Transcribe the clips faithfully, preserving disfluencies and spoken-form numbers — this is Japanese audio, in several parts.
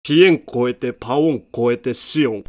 ピエン超えてパオン超えてシオン。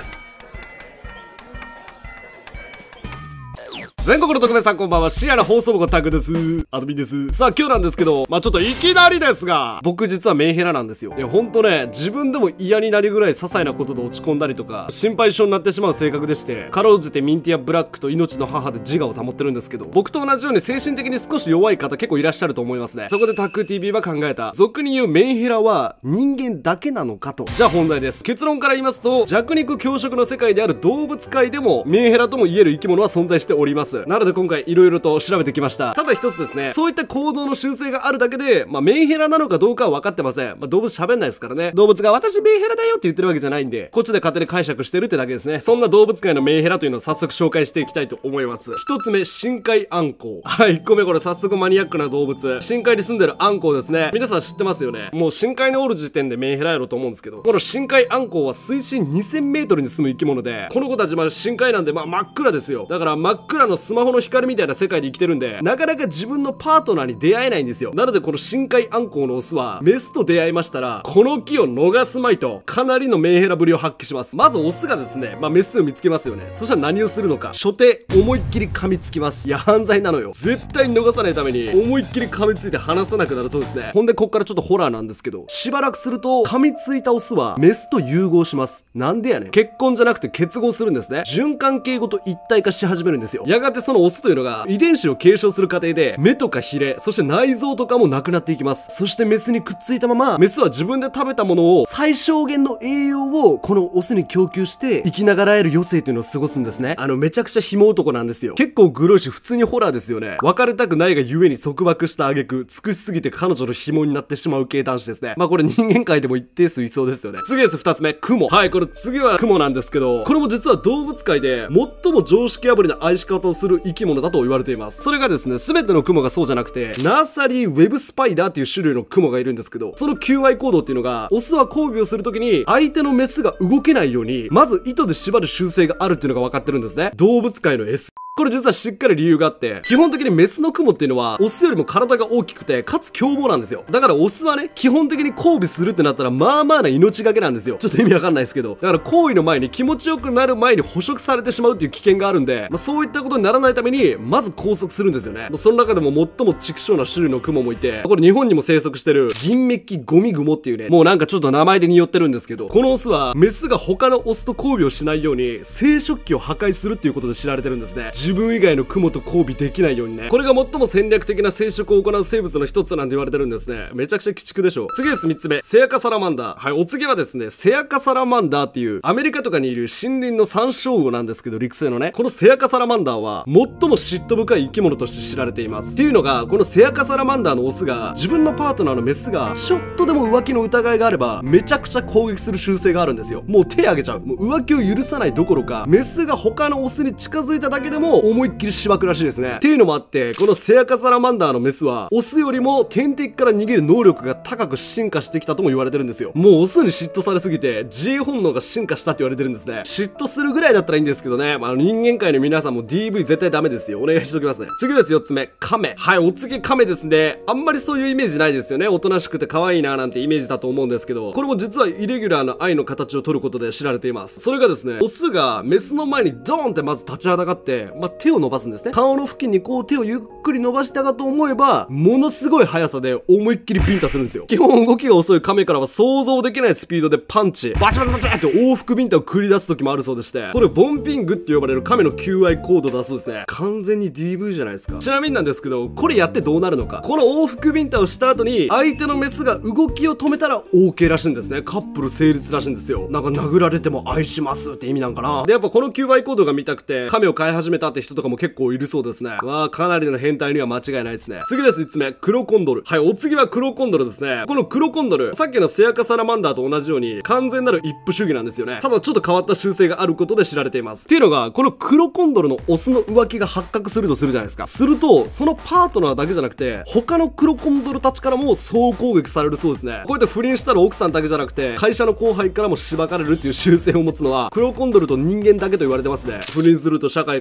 全国の特命さんこんばんは。深夜の放送部のタクです。アドビンです。さあ今日なんですけど、まあちょっといきなりですが、僕実はメンヘラなんですよ。いやほんとね、自分でも嫌になるぐらい些細なことで落ち込んだりとか、心配性になってしまう性格でして、かろうじてミンティアブラックと命の母で自我を保ってるんですけど、僕と同じように精神的に少し弱い方結構いらっしゃると思いますね。そこでタック ティーブイ は考えた、俗に言うメンヘラは人間だけなのかと。じゃあ本題です。結論から言いますと、弱肉強食の世界である動物界でもメンヘラとも言える生き物は存在しております。なので今回いろいろと調べてきました。ただ一つですね、そういった行動の習性があるだけで、まあ、メンヘラなのかどうかは分かってません。まあ、動物喋んないですからね。動物が私メンヘラだよって言ってるわけじゃないんで、こっちで勝手に解釈してるってだけですね。そんな動物界のメンヘラというのを早速紹介していきたいと思います。一つ目、深海アンコウ。はい、いっこめこれ早速マニアックな動物。深海に住んでるアンコウですね。皆さん知ってますよね。もう深海におる時点でメンヘラやろと思うんですけど、この深海アンコウは水深にせんメートルに住む生き物で、この子たちまで深海なんでまあ真っ暗ですよ。だから真っ暗のスマホの光みたいな世界で生きてるんで、なかなか自分のパートナーに出会えないんですよ。なのでこの深海アンコウのオスはメスと出会いましたら、この木を逃すまいとかなりのメンヘラぶりを発揮します。まずオスがですね、まあメスを見つけますよね。そしたら何をするのか、初手思いっきり噛みつきます。いや犯罪なのよ。絶対に逃さないために思いっきり噛みついて離さなくなるそうですね。ほんでこっからちょっとホラーなんですけど、しばらくすると噛みついたオスはメスと融合します。なんでやねん。結婚じゃなくて結合するんですね。循環系ごと一体化し始めるんですよ。やがてそのオスというのが遺伝子を継承する過程で目とかヒレ、そして内臓とかもなくなっていきます。そしてメスにくっついたまま、メスは自分で食べたものを最小限の栄養をこのオスに供給して生きながらえる余生というのを過ごすんですね。あのめちゃくちゃ紐男なんですよ。結構グロいし普通にホラーですよね。別れたくないがゆえに束縛した挙句、尽くしすぎて彼女の紐になってしまう系男子ですね。まあこれ人間界でも一定数いそうですよね。次です。二つ目、クモ。はい、これ次はクモなんですけど、これも実は動物界で最も常識破りな愛し方をする生き物だと言われています。それがですね、全てのクモがそうじゃなくて、ナーサリーウェブスパイダーっていう種類のクモがいるんですけど、その求愛行動っていうのが、オスは交尾をするときに相手のメスが動けないようにまず糸で縛る習性があるっていうのが分かってるんですね。動物界の S。これ実はしっかり理由があって、基本的にメスのクモっていうのはオスよりも体が大きくてかつ凶暴なんですよ。だからオスはね、基本的に交尾するってなったらまあまあな命がけなんですよ。ちょっと意味わかんないですけど、だから行為の前に気持ちよくなる前に捕食されてしまうっていう危険があるんで、まあ、そういったことにならないためにまず拘束するんですよね。まあ、その中でも最も畜生な種類のクモもいて、これ日本にも生息してる銀メッキゴミグモっていうね、もうなんかちょっと名前で匂ってるんですけど、このオスはメスが他のオスと交尾をしないように生殖器を破壊するっていうことで知られてるんですね。自分以外のクモと交尾できないようにね。これが最も戦略的な生殖を行う生物の一つなんて言われてるんですね。めちゃくちゃ鬼畜でしょ。次です。みっつめ、セアカサラマンダー。はい、お次はですね、セアカサラマンダーっていうアメリカとかにいる森林のサンショウウオなんですけど、陸生のね、このセアカサラマンダーは最も嫉妬深い生き物として知られています。っていうのが、このセアカサラマンダーのオスが自分のパートナーのメスがちょっとでも浮気の疑いがあればめちゃくちゃ攻撃する習性があるんですよ。もう手上げちゃう。もう浮気を許さないどころか、メスが他のオスに近づいただけでも思いっきりしばくらしいですね。っていうのもあって、このセアカサラマンダーのメスはオスよりも天敵から逃げる能力が高く進化してきたとも言われてるんですよ。もうオスに嫉妬されすぎて自衛本能が進化したって言われてるんですね。嫉妬するぐらいだったらいいんですけどね、まあ、人間界の皆さんも ディーブイ 絶対ダメですよ。お願いしときますね。次です。よっつめ、カメ。はい、お次カメですね。あんまりそういうイメージないですよね。おとなしくて可愛いななんてイメージだと思うんですけど、これも実はイレギュラーな愛の形を取ることで知られています。それがですね、オスがメスの前にドーンってまず立ちはだかって、まあ、手を伸ばすんですね。顔の付近にこう手をゆっくり伸ばしたかと思えば、ものすごい速さで思いっきりビンタするんですよ。基本動きが遅いカメからは想像できないスピードでパンチ、バチバチバチって往復ビンタを繰り出す時もあるそうでして、これボンピングって呼ばれるカメの求愛コードだそうですね。完全に ディーブイ じゃないですか。ちなみになんですけど、これやってどうなるのか。この往復ビンタをした後に相手のメスが動きを止めたら OK らしいんですね。カップル成立らしいんですよ。なんか殴られても愛しますって意味なんかな。でやっぱこの求愛コードが見たくてカメを飼い始めたって人とかも結構いるそうですね。わあ、かなりの変態には間違いないですね。次です。いつつめ、クロコンドル。はい、お次はクロコンドルですね。このクロコンドル、さっきのセアカサラマンダーと同じように完全なる一夫主義なんですよね。ただちょっと変わった習性があることで知られています。っていうのが、このクロコンドルのオスの浮気が発覚するとするじゃないですか。するとそのパートナーだけじゃなくて他のクロコンドルたちからも総攻撃されるそうですね。こうやって不倫したら奥さんだけじゃなくて会社の後輩からもしばかれるっていう習性を持つのはクロコンドルと人間だけと言われてますね。不倫すると社会から攻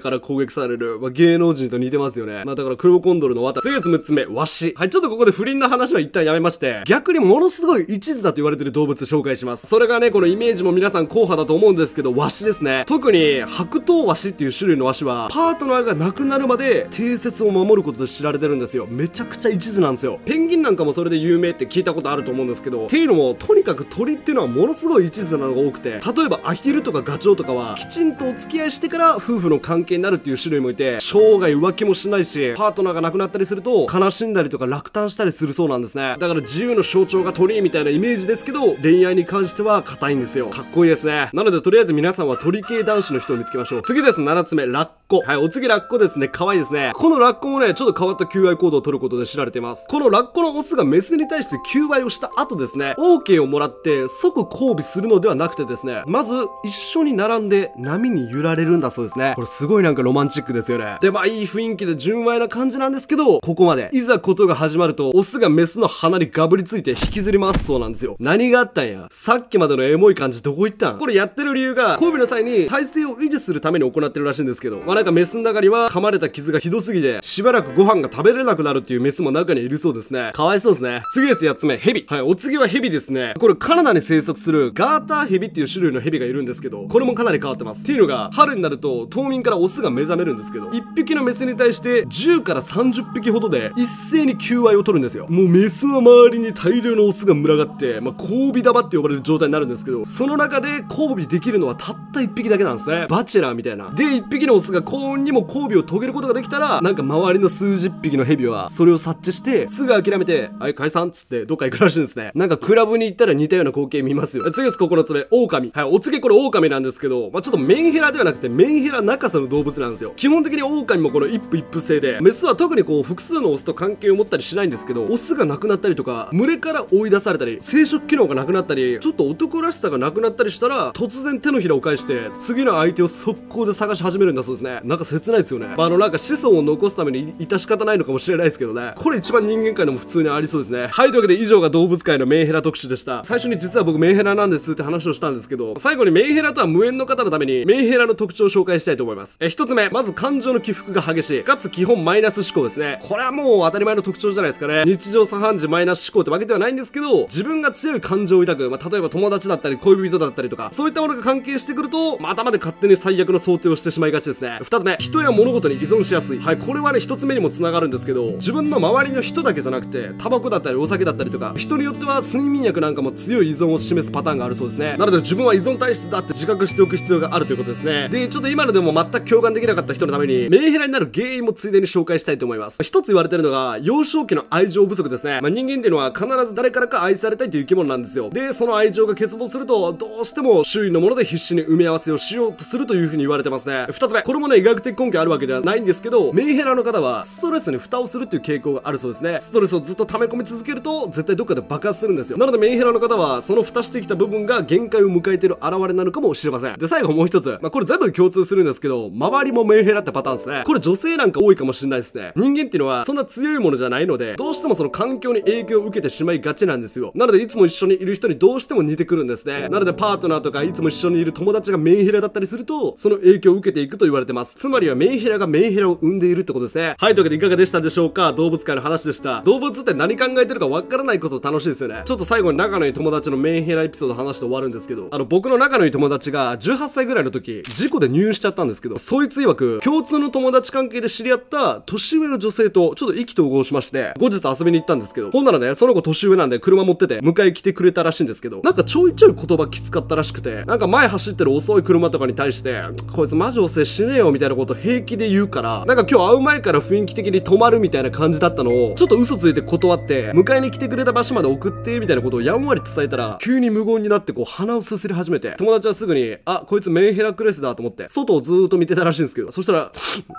撃される、まあ、芸能人と似てますよね。まあだから黒コンドルの綿。次月むっつめ、ワシ。はい、ちょっとここで不倫の話は一旦やめまして、逆にものすごい一途だと言われてる動物紹介します。それがね、このイメージも皆さん硬派だと思うんですけど、ワシですね。特に白頭ワシっていう種類のワシは、パートナーが亡くなるまで定説を守ることで知られてるんですよ。めちゃくちゃ一途なんですよ。ペンギンなんかもそれで有名って聞いたことあると思うんですけど、っていうのも、とにかく鳥っていうのはものすごい一途なのが多くて、例えばアヒルとかガチョウとかは、きちんとお付き合いしてから夫婦の関係になるっていう種類もいて、生涯浮気もしないし、パートナーが亡くなったりすると、悲しんだりとか落胆したりするそうなんですね。だから自由の象徴が鳥みたいなイメージですけど、恋愛に関しては硬いんですよ。かっこいいですね。なのでとりあえず皆さんは鳥系男子の人を見つけましょう。次です。ななつめ、ラッコ。はい、お次ラッコですね。可愛いですね。このラッコもね、ちょっと変わった求愛行動を取ることで知られています。このラッコのオスがメスに対して求愛をした後ですね、OK をもらって即交尾するのではなくてですね、まず一緒に並んで波に揺られるんだそうですね。これすごいなんかロマンチックですよね。で、まあいい雰囲気で純愛な感じなんですけど、ここまで。いざことが始まると、オスがメスの鼻にガブりついて引きずり回すそうなんですよ。何があったんや。さっきまでのエモい感じどこ行ったん？これやってる理由が、交尾の際に体勢を維持するために行ってるらしいんですけど、まあなんかメスの中には噛まれた傷がひどすぎて、しばらくご飯が食べれなくなるっていうメスも中にいるそうですね。かわいそうですね。次ですやっつめ、ヘビ。はい、お次はヘビですね。これカナダに生息するガーターヘビっていう種類のヘビがいるんですけど、これもかなり変わってます。っていうのが、春になると冬眠からオスが目覚めるんですけど、いっぴきのメスに対してじゅうからさんじゅっぴきほどで一斉に求愛を取るんですよ。もうメスの周りに大量のオスが群がって、まあ、交尾玉って呼ばれる状態になるんですけど、その中で交尾できるのはたったいっぴきだけなんですね。バチェラーみたいな。で、いっぴきのオスが幸運にも交尾を遂げることができたら、なんか周りの数十匹のヘビはそれを察知してすぐ諦めて、はい、解散っつってどっか行くらしいんですね。なんかクラブに行ったら似たような光景見ますよ。次です。ここのつめ、狼。はい、お次これ狼なんですけど、まあ、ちょっとメンヘラではなくてメンヘラ中さの動物なんですよ。基本的に狼もこの一夫一夫制で、メスは特にこう複数のオスと関係を持ったりしないんですけど、オスが亡くなったりとか、群れから追い出されたり、生殖機能がなくなったり、ちょっと男らしさがなくなったりしたら、突然手のひらを返して、次の相手を速攻で探し始めるんだそうですね。なんか切ないですよね。まあ、あのなんか子孫を残すために致し方ないのかもしれないですけどね。これ一番人間界でも普通にありそうですね。はい、というわけで以上が動物界のメンヘラ特集でした。最初に実は僕メンヘラなんですって話をしたんですけど、最後にメンヘラとは無縁の方のためにメンヘラの特徴を紹介したいと思います。え、一つ目、まず感情の起伏が激しい。かつ基本マイナス思考ですね。これはもう当たり前の特徴じゃないですかね。日常茶飯事マイナス思考ってわけではないんですけど、自分が強い感情を抱く、まあ、例えば友達だったり恋人だったりとか、そういったものが関係してくると、まあ、頭で勝手に最悪の想定をしてしまいがちですね。二つ目、人や物事に依存しやすい。はい、これはね、一つ目にも繋がるんですけど、自分の周りの人だけじゃなくて、タバコだったりお酒だったりとか、人によっては睡眠薬なんかも強い依存を示すパターンがあるそうですね。なので自分は依存体質だって自覚しておく必要があるということですね。で、ちょっと今のでも全く共感できなかった人のために、メンヘラになる原因もついでに紹介したいと思います。一つ言われてるのが、幼少期の愛情不足ですね。まあ、人間っていうのは必ず誰からか愛されたいという生き物なんですよ。で、その愛情が欠乏すると、どうしても周囲のもので必死に埋め合わせをしようとするという風に言われてますね。二つ目、これもね、医学的根拠あるわけではないんですけど、メンヘラの方はストレスに蓋をするっていう傾向があるそうですね。ストレスをずっと溜め込み続けると、絶対どっかで爆発するんですよ。なのでメンヘラの方は、その蓋してきた部分が限界を迎えている現れなのかもしれません。で、最後もう一つ。まあ、これ全部共通するんですけど、周りもメンヘラってパターンですね。これ女性なんか多いかもしれないですね。人間っていうのは、そんな強いものじゃないので、どうしてもその環境に影響を受けてしまいがちなんですよ。なので、いつも一緒にいる人にどうしても似てくるんですね。なので、パートナーとかいつも一緒にいる友達がメンヘラだったりすると、その影響を受けていくと言われてます。つまりはメンヘラがメンヘラを生んでいるってことですね。はい、というわけでいかがでしたでしょうか？動物界の話でした。動物って何考えてるかわからないこそ楽しいですよね。ちょっと最後に仲のいい友達のメンヘラエピソード話して終わるんですけど、あの、僕の仲のいい友達がじゅうはっさいぐらいの時、事故で入院しちゃったんですけど、そいつ曰く、共通の友達関係で知り合った年上の女性とちょっと意気投合しまして、後日遊びに行ったんですけど、ほんならね、その子年上なんで車持ってて迎え来てくれたらしいんですけど、なんかちょいちょい言葉きつかったらしくて、なんか前走ってる遅い車とかに対して、こいつマジ遅い死ねよみたいなこと平気で言うから、なんか今日会う前から雰囲気的に止まるみたいな感じだったのを、ちょっと嘘ついて断って、迎えに来てくれた場所まで送ってみたいなことをやんわり伝えたら、急に無言になってこう鼻をすすり始めて、友達はすぐに、あ、こいつメンヘラクレスだと思って、外をずーっと見てたらしいんですけど、そしたら、なんで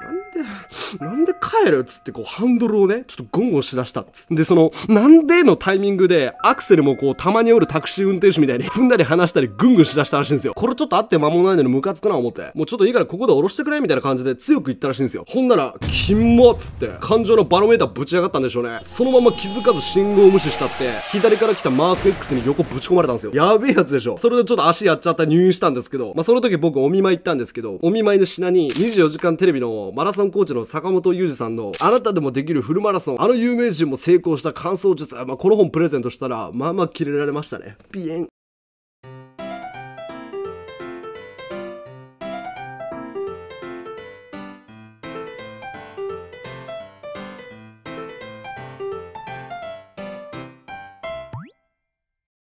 なんで帰るっつってこうハンドルをね、ちょっとゴンゴンしだしたっつって。で、その、なんでのタイミングで、アクセルもこう、たまにおるタクシー運転手みたいに踏んだり離したりぐんぐんしだしたらしいんですよ。これちょっとあって間もないのにムカつくな思って。もうちょっといいからここで降ろしてくれみたいな感じで強く言ったらしいんですよ。ほんなら、キモっつって、感情のバロメーターぶち上がったんでしょうね。そのまま気づかず信号無視しちゃって、左から来たマーク X に横ぶち込まれたんですよ。やべえやつでしょ。それでちょっと足やっちゃった入院したんですけど、まあその時僕お見舞い行ったんですけど、お見舞いの品ににじゅうよじかんテレビのマラソンコーチの坂本裕二さんのあなたでもできるフルマラソン、あの有名人も成功した完走術、まあこの本プレゼントしたら、まあまあキレられましたね。ピエン。